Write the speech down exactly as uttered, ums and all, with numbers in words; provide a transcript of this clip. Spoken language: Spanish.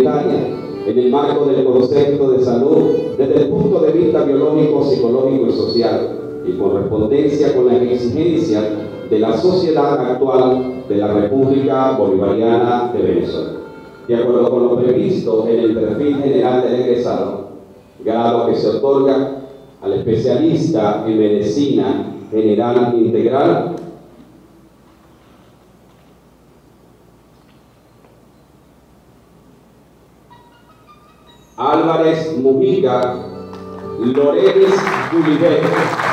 comunitaria en el marco del concepto de salud desde el punto de vista biológico, psicológico y social, y correspondencia con las exigencias de la sociedad actual de la República Bolivariana de Venezuela. De acuerdo con lo previsto en el perfil general del egresado, grado que se otorga al especialista en medicina general integral, Álvarez Mujica Lorenes Julivet.